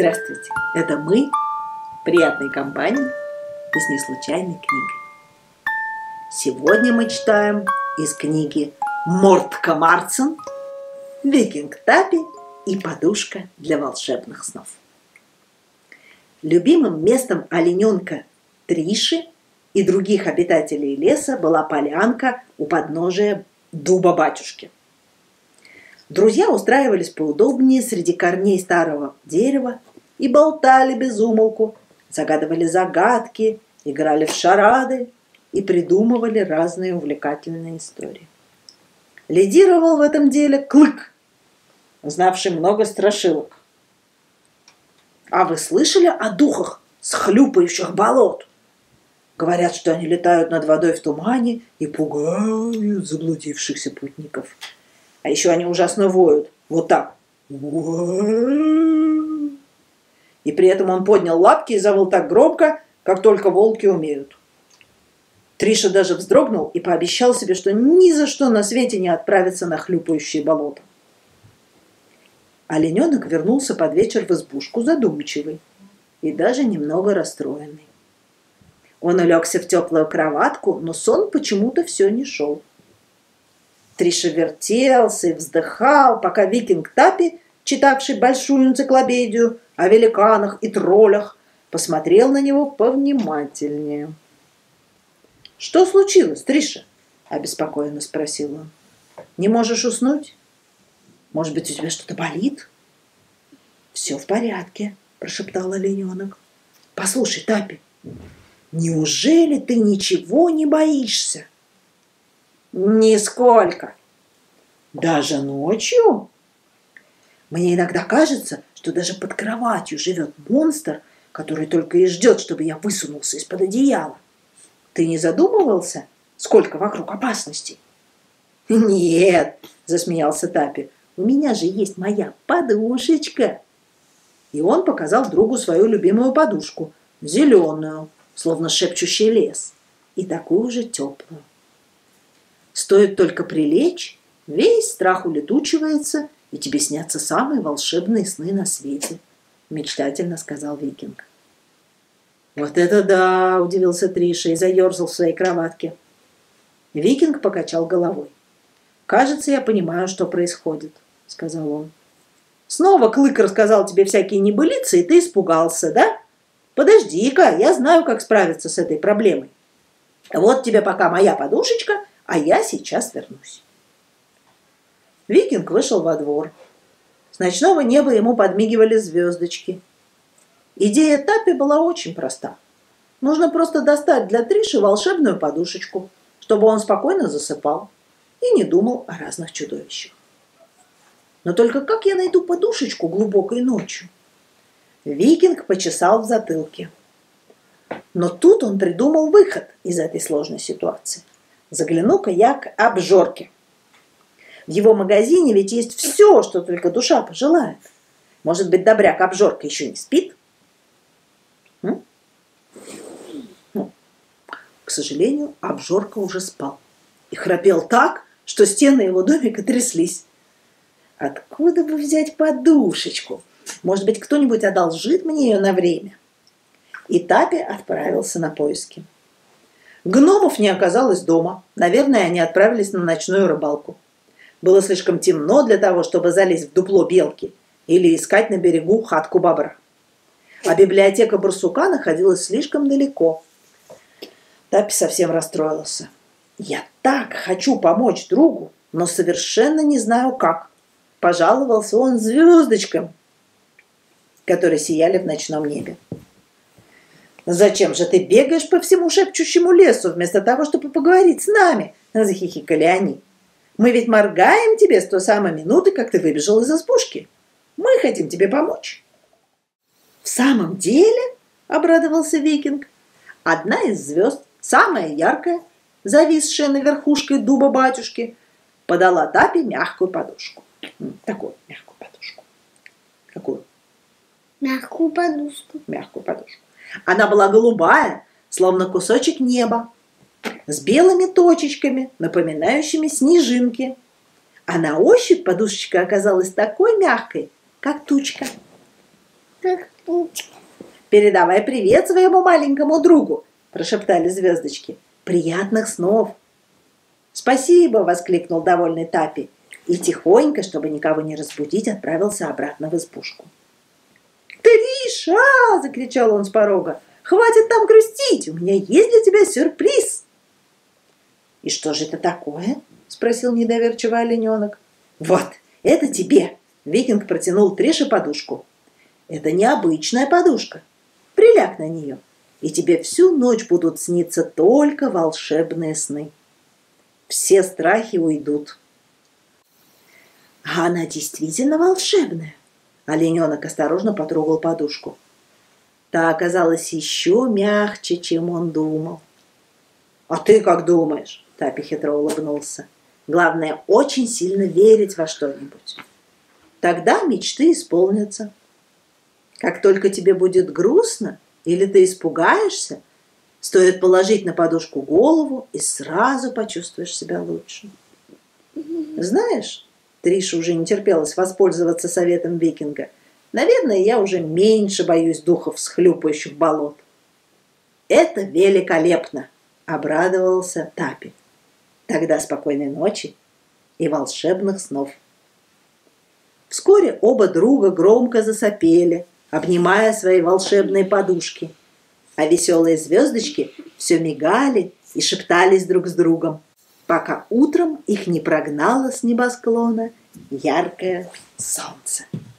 Здравствуйте, это мы, приятной компании и с неслучайной книгой. Сегодня мы читаем из книги Мортка Марсен «Викинг Тапи и подушка для волшебных снов». Любимым местом олененка Триши и других обитателей леса была полянка у подножия дуба батюшки. Друзья устраивались поудобнее среди корней старого дерева и болтали без умолку, загадывали загадки, играли в шарады и придумывали разные увлекательные истории. Лидировал в этом деле Клык, знавший много страшилок. А вы слышали о духах с хлюпающих болот? Говорят, что они летают над водой в тумане и пугают заблудившихся путников. А еще они ужасно воют. Вот так. И при этом он поднял лапки и завыл так громко, как только волки умеют. Триша даже вздрогнул и пообещал себе, что ни за что на свете не отправится на хлюпающие болота. Олененок вернулся под вечер в избушку задумчивый и даже немного расстроенный. Он улегся в теплую кроватку, но сон почему-то все не шел. Триша вертелся и вздыхал, пока викинг Тапи, читавший большую энциклопедию о великанах и троллях, посмотрел на него повнимательнее. «Что случилось, Триша?» – обеспокоенно спросил он. «Не можешь уснуть? Может быть, у тебя что-то болит?» «Все в порядке», – прошептал олененок. «Послушай, Тапи, неужели ты ничего не боишься?» «Нисколько». «Даже ночью?» «Мне иногда кажется, что даже под кроватью живет монстр, который только и ждет, чтобы я высунулся из-под одеяла. Ты не задумывался, сколько вокруг опасностей?» «Нет», – засмеялся Тапи, – «у меня же есть моя подушечка». И он показал другу свою любимую подушку, зеленую, словно шепчущий лес, и такую же теплую. Стоит только прилечь, весь страх улетучивается, и тебе снятся самые волшебные сны на свете, мечтательно сказал викинг. Вот это да, удивился Триша и заерзал в своей кроватке. Викинг покачал головой. Кажется, я понимаю, что происходит, сказал он. Снова Клык рассказал тебе всякие небылицы, и ты испугался, да? Подожди-ка, я знаю, как справиться с этой проблемой. Вот тебе пока моя подушечка, а я сейчас вернусь. Викинг вышел во двор. С ночного неба ему подмигивали звездочки. Идея Тапи была очень проста. Нужно просто достать для Триши волшебную подушечку, чтобы он спокойно засыпал и не думал о разных чудовищах. Но только как я найду подушечку глубокой ночью? Викинг почесал в затылке. Но тут он придумал выход из этой сложной ситуации. Загляну-ка я к обжорке. В его магазине ведь есть все, что только душа пожелает. Может быть, добряк обжорка еще не спит? К сожалению, обжорка уже спал. И храпел так, что стены его домика тряслись. Откуда бы взять подушечку? Может быть, кто-нибудь одолжит мне ее на время? И Тапи отправился на поиски. Гномов не оказалось дома. Наверное, они отправились на ночную рыбалку. Было слишком темно для того, чтобы залезть в дупло белки или искать на берегу хатку бобра. А библиотека барсука находилась слишком далеко. Тапи совсем расстроился. «Я так хочу помочь другу, но совершенно не знаю как», – пожаловался он звездочкам, которые сияли в ночном небе. «Зачем же ты бегаешь по всему шепчущему лесу, вместо того, чтобы поговорить с нами?» – захихикали они. «Мы ведь моргаем тебе с той самой минуты, как ты выбежал из избушки. Мы хотим тебе помочь». «В самом деле?» – обрадовался викинг. Одна из звезд, самая яркая, зависшая на верхушке дуба батюшки, подала Тапи мягкую подушку. Такую мягкую подушку. Какую? Мягкую подушку. Мягкую подушку. Она была голубая, словно кусочек неба, с белыми точечками, напоминающими снежинки. А на ощупь подушечка оказалась такой мягкой, как тучка. Перепутка. «Передавай привет своему маленькому другу», – прошептали звездочки. «Приятных снов!» «Спасибо!» – воскликнул довольный Тапи и тихонько, чтобы никого не разбудить, отправился обратно в избушку. «Триша!» – закричал он с порога. «Хватит там грустить! У меня есть для тебя сюрприз!» «И что же это такое?» – спросил недоверчиво олененок. «Вот, это тебе!» – Викинг протянул Трише подушку. «Это необычная подушка. Приляг на нее, и тебе всю ночь будут сниться только волшебные сны. Все страхи уйдут». «А она действительно волшебная?» Олененок осторожно потрогал подушку. Та оказалась еще мягче, чем он думал. «А ты как думаешь?» – Тапи хитро улыбнулся. «Главное, очень сильно верить во что-нибудь. Тогда мечты исполнятся. Как только тебе будет грустно или ты испугаешься, стоит положить на подушку голову и сразу почувствуешь себя лучше. Знаешь, Триша уже не терпелась воспользоваться советом Викинга. Наверное, я уже меньше боюсь духов с хлюпающих болот». «Это великолепно!» – обрадовался Тапи. «Тогда спокойной ночи и волшебных снов». Вскоре оба друга громко засопели, обнимая свои волшебные подушки, а веселые звездочки все мигали и шептались друг с другом, пока утром их не прогнало с небосклона яркое солнце.